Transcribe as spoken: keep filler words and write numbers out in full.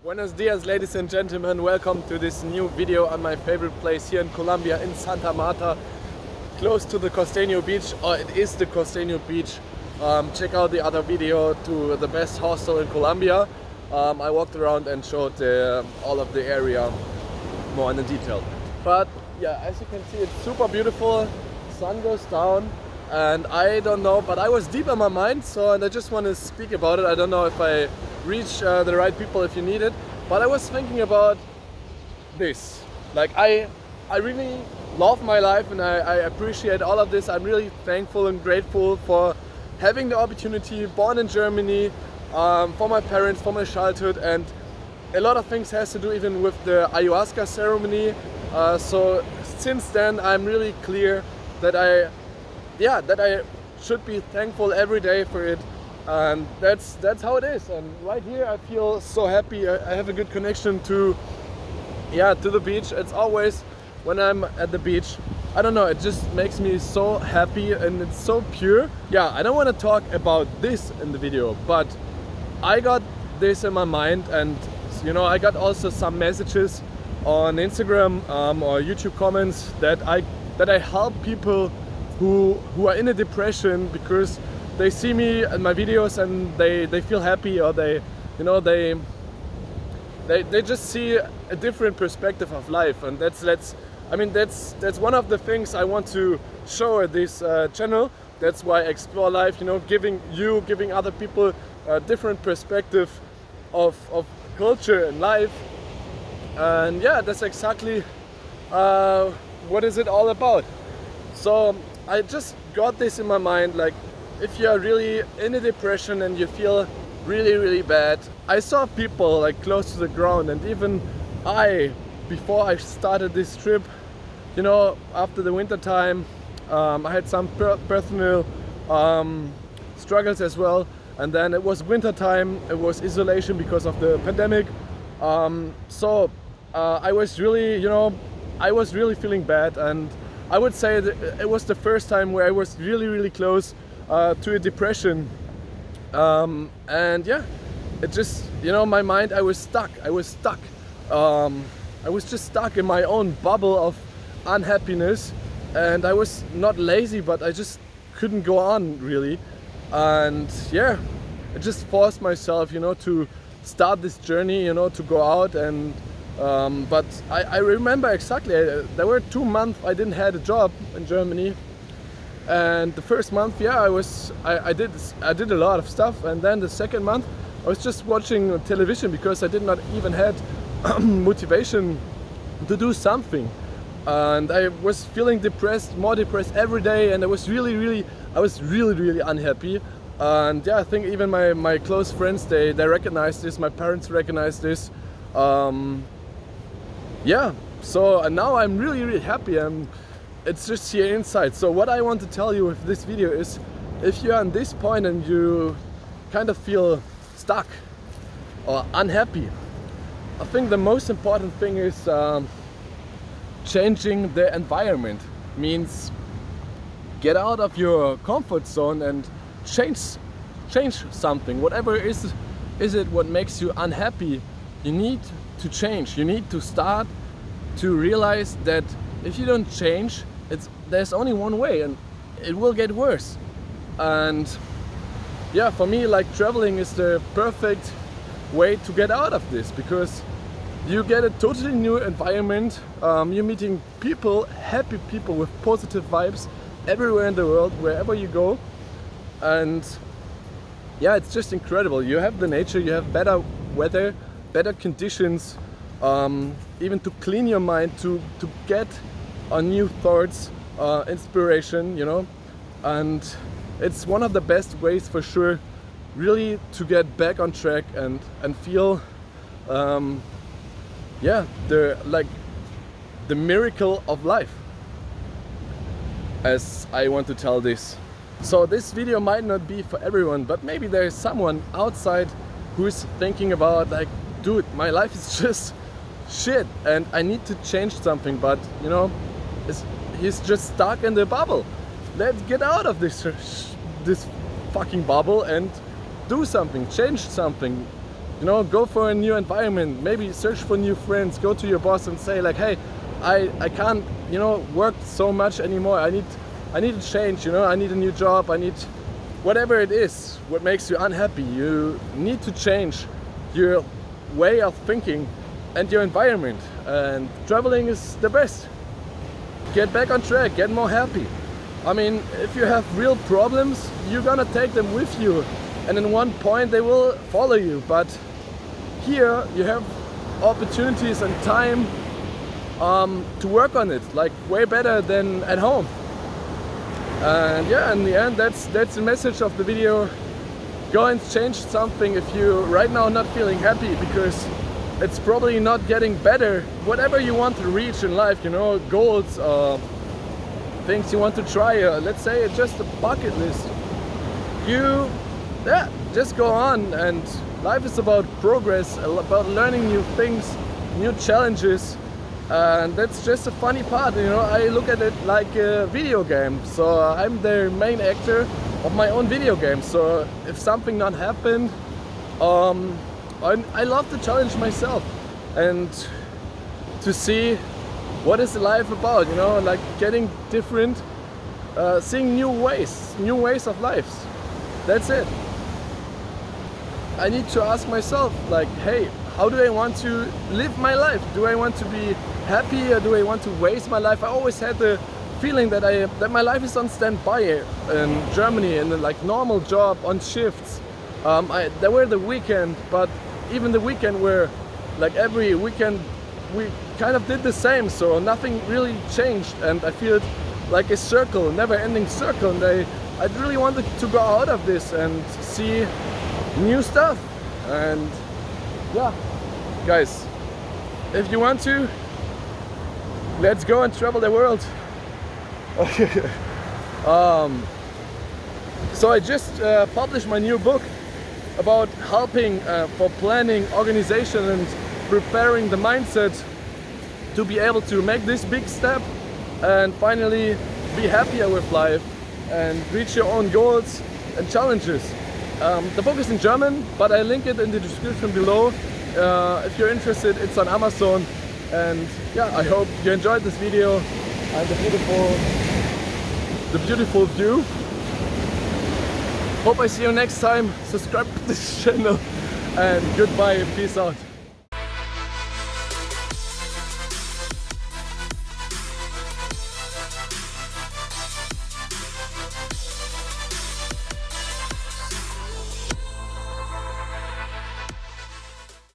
Buenos dias, ladies and gentlemen. Welcome to this new video on my favorite place here in Colombia, in Santa Marta, close to the Costeño Beach, or it is the Costeño Beach. Um, check out the other video to the best hostel in Colombia. Um, I walked around and showed uh, all of the area more in detail. But yeah, as you can see, it's super beautiful. Sun goes down, and I don't know, but I was deep in my mind, so and I just want to speak about it. I don't know if I reach uh, the right people if you need it, but I was thinking about this. Like I, I really love my life, and I, I appreciate all of this. I'm really thankful and grateful for having the opportunity, born in Germany, um, for my parents, for my childhood, and a lot of things has to do even with the ayahuasca ceremony. Uh, so since then, I'm really clear that I, yeah, that I should be thankful every day for it. And that's that's how it is. And right here I feel so happy. I, I have a good connection to yeah to the beach. It's always when I'm at the beach, I don't know, it just makes me so happy and it's so pure. Yeah, I don't want to talk about this in the video, but I got this in my mind, and you know, I got also some messages on Instagram um, or YouTube comments that I that I help people who who are in a depression because they see me in my videos and they, they feel happy, or they, you know, they, they they just see a different perspective of life, and that's that's I mean that's that's one of the things I want to show at this uh, channel. That's why I explore life, you know, giving you, giving other people a different perspective of of culture and life, and yeah, that's exactly uh, what is it all about. So I just got this in my mind, like, if you are really in a depression and you feel really really bad. I saw people like close to the ground, and even I, before I started this trip, you know, after the winter time, um, I had some per personal um, struggles as well, and then it was winter time, it was isolation because of the pandemic, um, so uh, I was really, you know, I was really feeling bad, and I would say that it was the first time where I was really really close Uh, to a depression, um, and yeah, it just, you know, my mind, I was stuck, I was stuck, um, I was just stuck in my own bubble of unhappiness, and I was not lazy, but I just couldn't go on really, and yeah, I just forced myself, you know, to start this journey, you know, to go out, and um, but I, I remember exactly, uh, there were two months I didn't have a job in Germany. And the first month, yeah, I was, I, I did, I did a lot of stuff, and then the second month, I was just watching television because I did not even had motivation to do something, and I was feeling depressed, more depressed every day, and I was really, really, I was really, really unhappy. And yeah, I think even my my close friends, they they recognized this, my parents recognized this. Um, yeah, so and now I'm really, really happy. I'm, It's just here inside. So what I want to tell you with this video is, if you're on this point and you kind of feel stuck or unhappy, I think the most important thing is um, changing the environment. Means get out of your comfort zone and change change something. Whatever is is it what makes you unhappy, you need to change. You need to start to realize that if you don't change, it's there's only one way, and it will get worse. And yeah, for me, like, traveling is the perfect way to get out of this, because you get a totally new environment. Um, you're meeting people, happy people with positive vibes everywhere in the world, wherever you go. And yeah, it's just incredible. You have the nature, you have better weather, better conditions, um, even to clean your mind, to, to get on new thoughts, uh, inspiration, you know, and it's one of the best ways for sure, really, to get back on track and and feel, um, yeah, the like the miracle of life, as I want to tell this. So this video might not be for everyone, but maybe there is someone outside who is thinking about, like, dude, my life is just shit and I need to change something, but you know, it's, he's just stuck in the bubble. Let's get out of this this fucking bubble and do something, change something, You know, go for a new environment, maybe search for new friends, go to your boss and say like, hey, I, I can't, you know, work so much anymore. I need, I need to change, you know, I need a new job, I need, whatever it is, what makes you unhappy. You need to change your way of thinking and your environment. And traveling is the best. Get back on track, get more happy. I mean, if you have real problems, you're gonna take them with you. And in one point they will follow you. But here you have opportunities and time um, to work on it, like way better than at home. And yeah, in the end, that's that's the message of the video. Go and change something if you right now not feeling happy, because it's probably not getting better. Whatever you want to reach in life, you know, goals, uh, things you want to try, uh, let's say it's just a bucket list. You, yeah, just go on, and life is about progress, about learning new things, new challenges. And that's just a funny part, you know. I look at it like a video game, so I'm the main actor of my own video game. So if something not happened, um, I, I love to challenge myself and to see what is life about, you know, like getting different, uh, seeing new ways, new ways of life. That's it. I need to ask myself, like, hey, how do I want to live my life? Do I want to be happy, or do I want to waste my life? I always had the feeling that I that my life is on standby in Germany, in a like normal job on shifts. Um, I, there were the weekend, but even the weekend were like every weekend we kind of did the same, so nothing really changed, and I feel like a circle, never-ending circle. And I I really wanted to go out of this and see new stuff. And yeah, guys, if you want to, let's go and travel the world. um, so I just uh, published my new book about helping uh, for planning, organization and preparing the mindset to be able to make this big step and finally be happier with life and reach your own goals and challenges. Um, the book is in German, but I link it in the description below. Uh, if you're interested, it's on Amazon. And yeah, I hope you enjoyed this video and the beautiful, the beautiful view. Hope I see you next time. Subscribe to this channel and goodbye and peace out.